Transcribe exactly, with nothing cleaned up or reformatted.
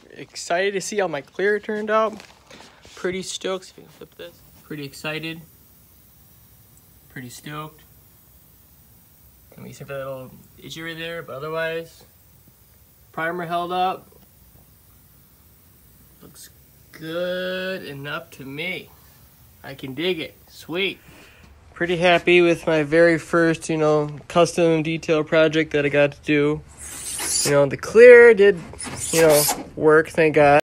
excited to see how my clear turned out. Pretty stoked. If you can flip this. Pretty excited. Pretty stoked. I mean, except for that little issue right there, but otherwise, primer held up. Looks good enough to me. I can dig it. Sweet. Pretty happy with my very first, you know, custom detail project that I got to do. You know, the clear did, you know, work, thank God.